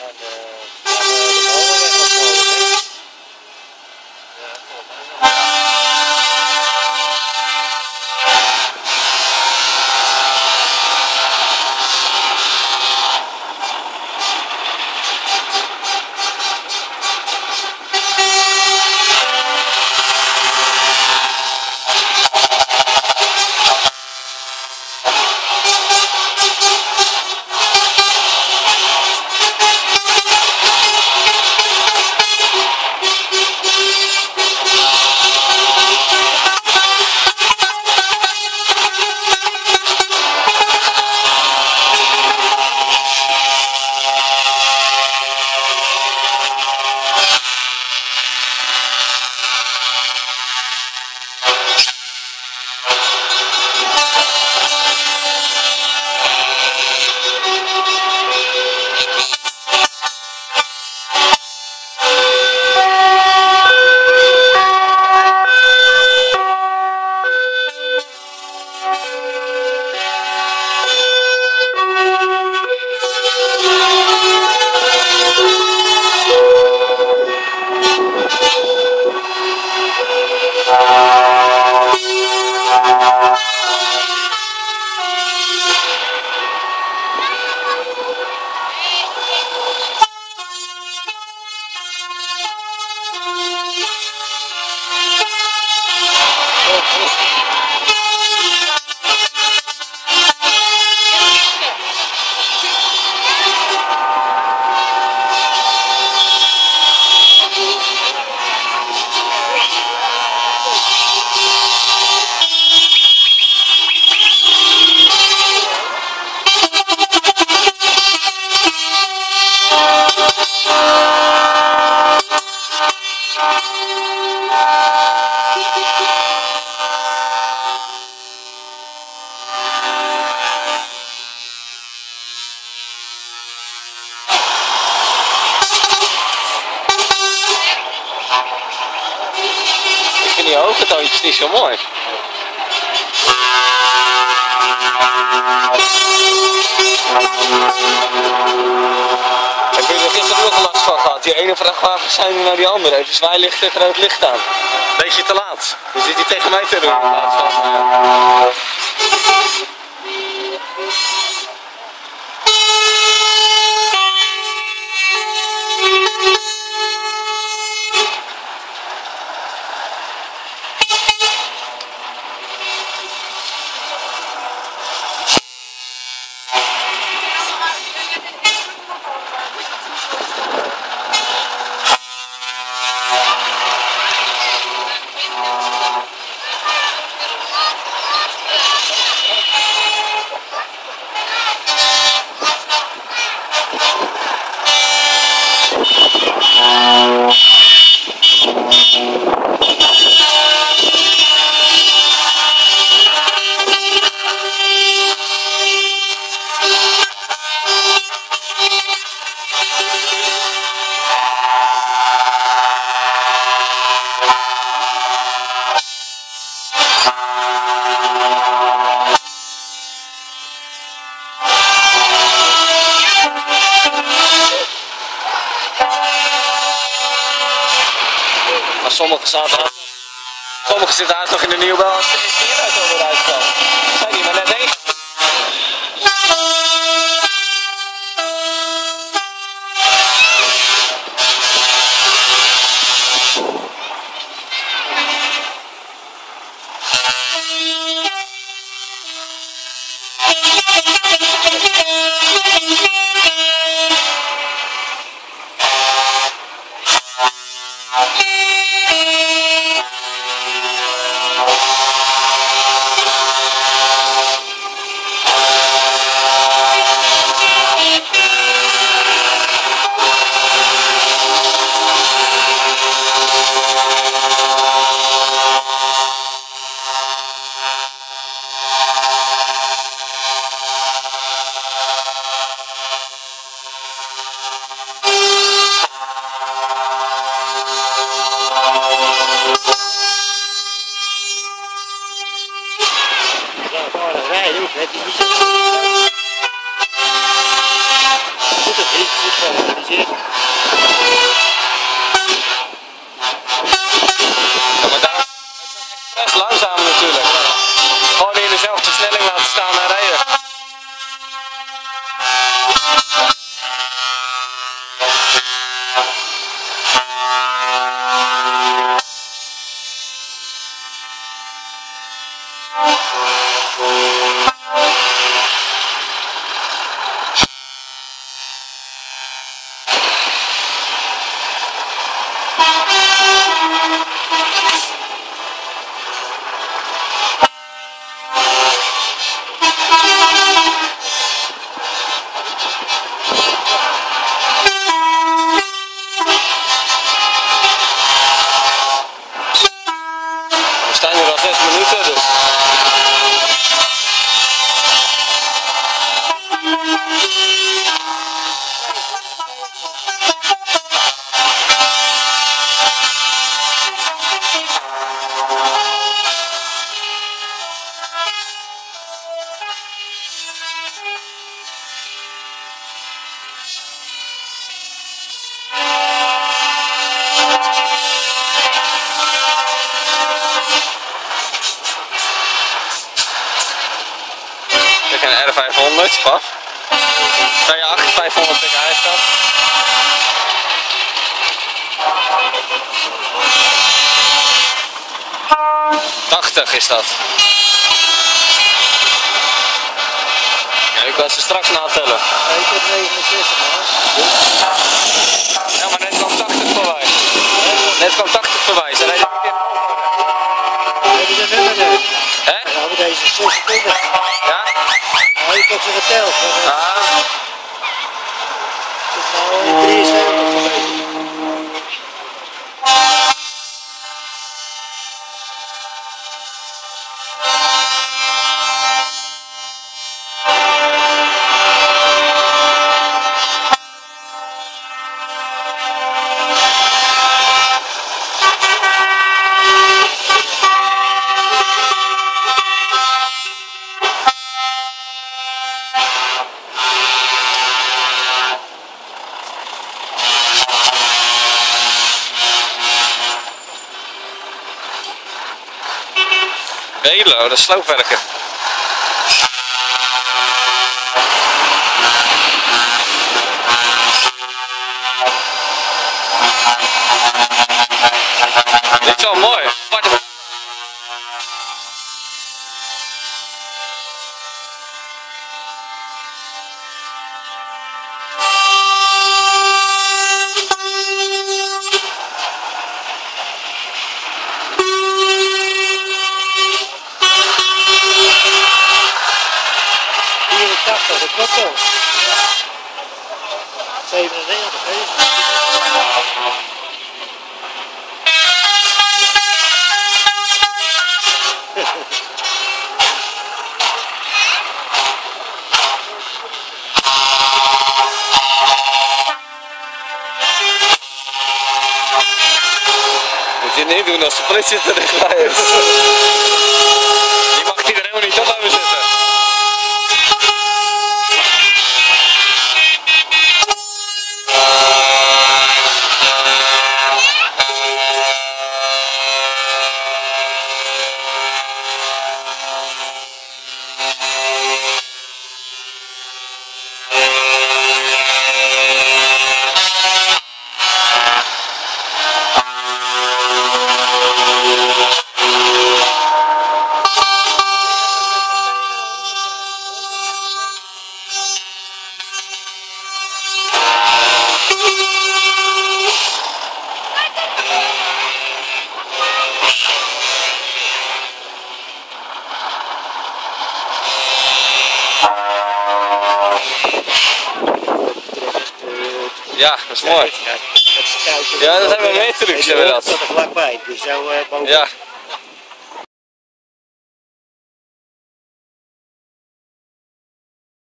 Die hooggetoontjes niet zo mooi. Heb je er gisteren ook last van gehad? Die ene vrachtwagen zijn nu naar die andere. Even zwaailicht tegen het licht aan. Beetje te laat. Je zit hier tegen mij te doen in plaats van... Sommigen zitten haast nog in de nieuwbouw als de hieruit over uitkomen. Zijn die maar net één. Goed, dat is goed georganiseerd. 6 minuten dus. Een R500, pap. 2.8, 500 pk is dat. $80 is dat. Ja, ik wil ze straks natellen. Ik heb 69 man. Ja, maar net kwam 80 voorbij. Net kwam 80 voorbij, ze rijden een keer Hebben ze een nummer nu? hè? Dan hebben we deze 26. Ja? Nou, ik heb ze geteld. Ah. Het is nou 73 geweest. Belo, dat is sloopwerken. Dit is wel mooi. Dat klopt wel. 97, hè? Moet je niet doen als de politie er dichtbij is. Je mag hier er helemaal niet op blijven zitten. Ja, dat is mooi. Dat is Ja, dat hebben we mee trucs, hebben we dat. Dat er vlakbij, dus zo boven. Ja.